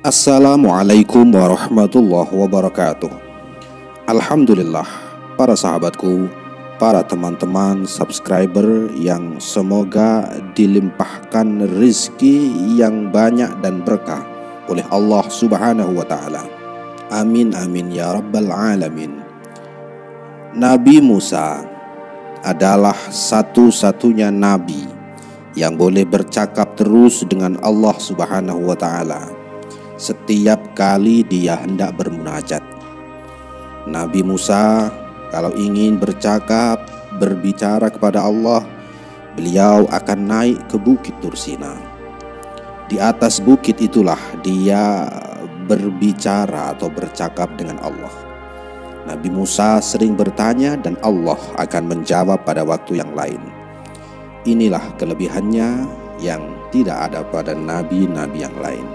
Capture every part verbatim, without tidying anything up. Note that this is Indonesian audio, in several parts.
Assalamualaikum warahmatullahi wabarakatuh. Alhamdulillah, para sahabatku, para teman-teman subscriber yang semoga dilimpahkan rizki yang banyak dan berkah oleh Allah subhanahu wa ta'ala. Amin amin ya rabbal alamin. Nabi Musa adalah satu-satunya nabi yang boleh bercakap terus dengan Allah subhanahu wa ta'ala setiap kali dia hendak bermunajat. Nabi Musa kalau ingin bercakap, berbicara kepada Allah, beliau akan naik ke Bukit Tursina. Di atas bukit itulah dia berbicara atau bercakap dengan Allah. Nabi Musa sering bertanya dan Allah akan menjawab pada waktu yang lain. Inilah kelebihannya yang tidak ada pada nabi-nabi yang lain.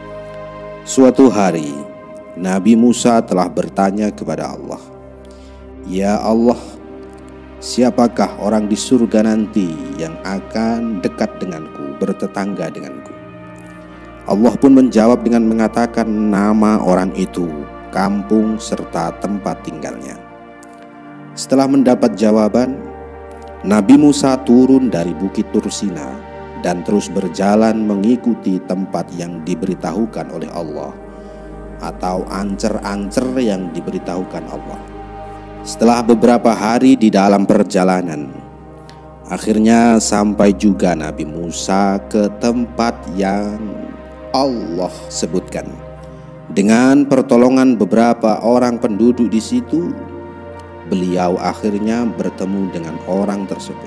Suatu hari, Nabi Musa telah bertanya kepada Allah, "Ya Allah, siapakah orang di surga nanti yang akan dekat denganku, bertetangga denganku?" Allah pun menjawab dengan mengatakan nama orang itu, kampung serta tempat tinggalnya. Setelah mendapat jawaban, Nabi Musa turun dari Bukit Tursina dan terus berjalan mengikuti tempat yang diberitahukan oleh Allah atau ancer-ancer yang diberitahukan Allah. Setelah beberapa hari di dalam perjalanan, akhirnya sampai juga Nabi Musa ke tempat yang Allah sebutkan. Dengan pertolongan beberapa orang penduduk di situ, beliau akhirnya bertemu dengan orang tersebut.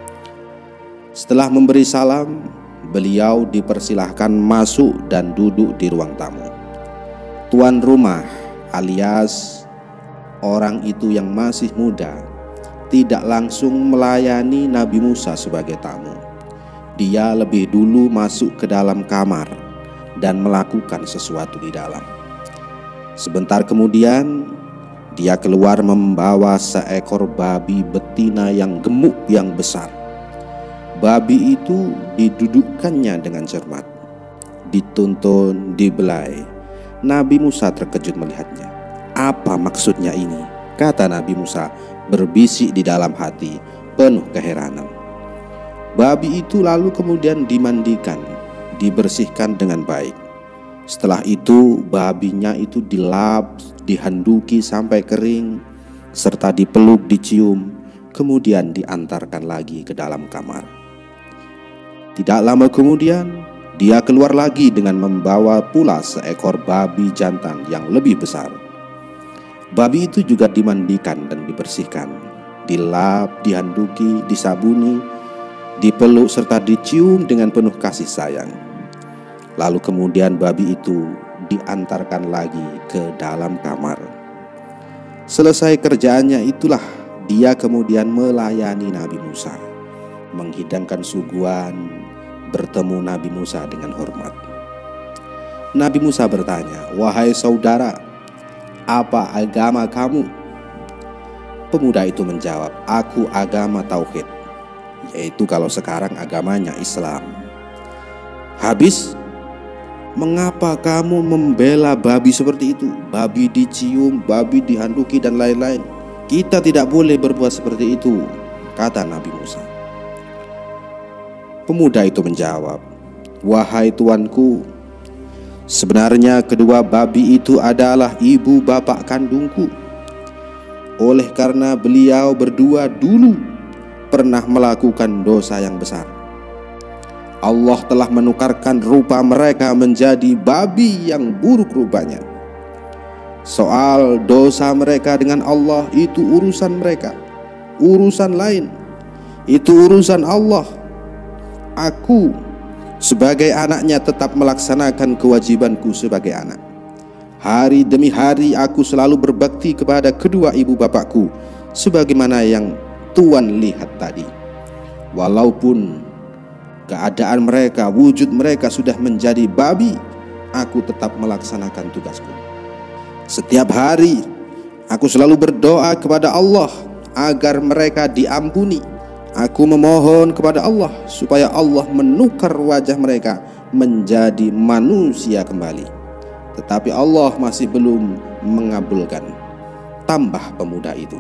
Setelah memberi salam, beliau dipersilahkan masuk dan duduk di ruang tamu. Tuan rumah alias orang itu yang masih muda tidak langsung melayani Nabi Musa sebagai tamu. Dia lebih dulu masuk ke dalam kamar dan melakukan sesuatu di dalam. Sebentar kemudian dia keluar membawa seekor babi betina yang gemuk yang besar. Babi itu didudukkannya dengan cermat, dituntun, dibelai. Nabi Musa terkejut melihatnya. "Apa maksudnya ini?" kata Nabi Musa berbisik di dalam hati, penuh keheranan. Babi itu lalu kemudian dimandikan, dibersihkan dengan baik. Setelah itu babinya itu dilap, dihanduki sampai kering, serta dipeluk, dicium, kemudian diantarkan lagi ke dalam kamar. Tidak lama kemudian dia keluar lagi dengan membawa pula seekor babi jantan yang lebih besar. Babi itu juga dimandikan dan dibersihkan, dilap, dihanduki, disabuni, dipeluk serta dicium dengan penuh kasih sayang. Lalu kemudian babi itu diantarkan lagi ke dalam kamar. Selesai kerjaannya itulah dia kemudian melayani Nabi Musa, menghidangkan suguhan, bertemu Nabi Musa dengan hormat. Nabi Musa bertanya, "Wahai saudara, apa agama kamu?" Pemuda itu menjawab, "Aku agama tauhid," yaitu kalau sekarang agamanya Islam. "Habis, mengapa kamu membela babi seperti itu? Babi dicium, babi dihanduki dan lain-lain. Kita tidak boleh berbuat seperti itu," kata Nabi Musa. Pemuda itu menjawab, "Wahai tuanku, sebenarnya kedua babi itu adalah ibu bapak kandungku. Oleh karena beliau berdua dulu pernah melakukan dosa yang besar, Allah telah menukarkan rupa mereka menjadi babi yang buruk rupanya. Soal dosa mereka dengan Allah itu urusan mereka, urusan lain itu urusan Allah. Aku sebagai anaknya tetap melaksanakan kewajibanku sebagai anak. Hari demi hari aku selalu berbakti kepada kedua ibu bapakku sebagaimana yang Tuan lihat tadi. Walaupun keadaan mereka, wujud mereka sudah menjadi babi, aku tetap melaksanakan tugasku. Setiap hari aku selalu berdoa kepada Allah agar mereka diampuni. Aku memohon kepada Allah supaya Allah menukar wajah mereka menjadi manusia kembali. tetapi Allah masih belum mengabulkan tambah pemuda itu.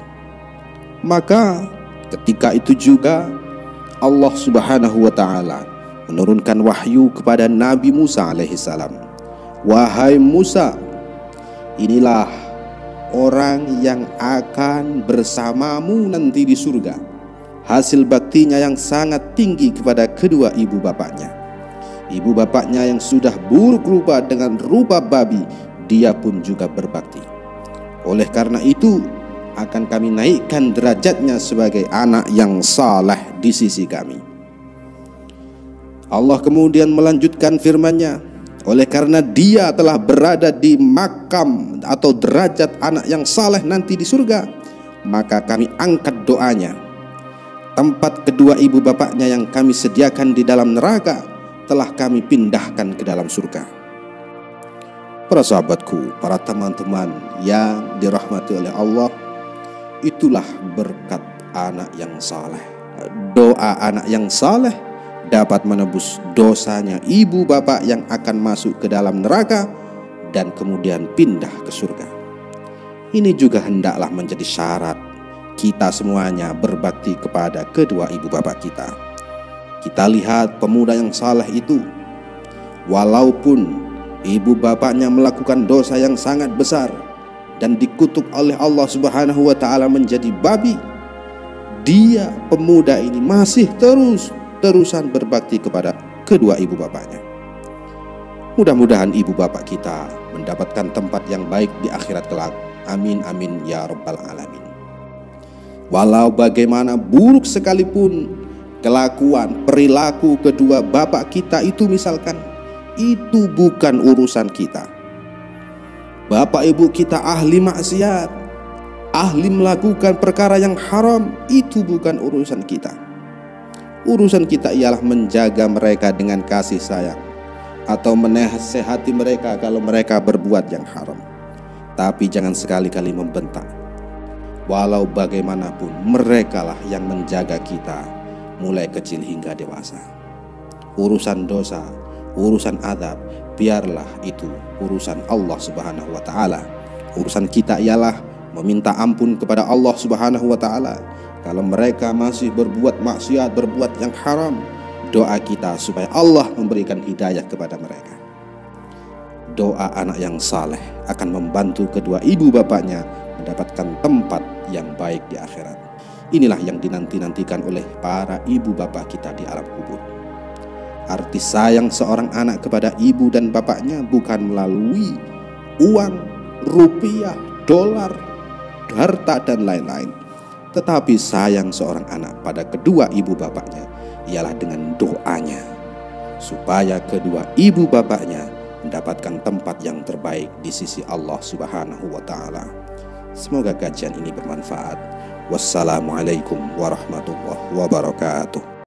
Maka ketika itu juga Allah Subhanahu wa ta'ala menurunkan wahyu kepada Nabi Musa alaihissalam. Wahai Musa, inilah orang yang akan bersamamu nanti di surga. Hasil baktinya yang sangat tinggi kepada kedua ibu bapaknya. Ibu bapaknya yang sudah buruk rupa dengan rupa babi, dia pun juga berbakti. Oleh karena itu akan kami naikkan derajatnya sebagai anak yang saleh di sisi kami. Allah kemudian melanjutkan firman-Nya, oleh karena dia telah berada di makam atau derajat anak yang saleh nanti di surga, maka kami angkat doanya. Tempat kedua ibu bapaknya yang kami sediakan di dalam neraka telah kami pindahkan ke dalam surga. Para sahabatku, para teman-teman yang dirahmati oleh Allah, itulah berkat anak yang saleh. Doa anak yang saleh dapat menebus dosanya ibu bapak yang akan masuk ke dalam neraka dan kemudian pindah ke surga. Ini juga hendaklah menjadi syarat kita semuanya berbakti kepada kedua ibu bapak kita. Kita lihat pemuda yang saleh itu, walaupun ibu bapaknya melakukan dosa yang sangat besar dan dikutuk oleh Allah Subhanahu wa ta'ala menjadi babi, dia pemuda ini masih terus terusan berbakti kepada kedua ibu bapaknya. Mudah-mudahan ibu bapak kita mendapatkan tempat yang baik di akhirat kelak. Amin amin ya rabbal alamin. Walau bagaimana buruk sekalipun kelakuan perilaku kedua bapak kita itu, misalkan itu bukan urusan kita. Bapak ibu kita ahli maksiat, ahli melakukan perkara yang haram, itu bukan urusan kita. Urusan kita ialah menjaga mereka dengan kasih sayang atau menasehati mereka kalau mereka berbuat yang haram. Tapi jangan sekali-kali membentak. Walau bagaimanapun merekalah yang menjaga kita mulai kecil hingga dewasa. Urusan dosa, urusan azab, biarlah itu urusan Allah Subhanahu wa ta'ala. Urusan kita ialah meminta ampun kepada Allah Subhanahu wa ta'ala. Kalau mereka masih berbuat maksiat, berbuat yang haram, doa kita supaya Allah memberikan hidayah kepada mereka. Doa anak yang saleh akan membantu kedua ibu bapaknya mendapatkan tempat yang baik di akhirat. Inilah yang dinanti-nantikan oleh para ibu bapak kita di alam kubur. Arti sayang seorang anak kepada ibu dan bapaknya bukan melalui uang, rupiah, dolar, harta dan lain-lain, tetapi sayang seorang anak pada kedua ibu bapaknya ialah dengan doanya, supaya kedua ibu bapaknya mendapatkan tempat yang terbaik di sisi Allah Subhanahu wa ta'ala. Semoga kajian ini bermanfaat. Wassalamualaikum warahmatullahi wabarakatuh.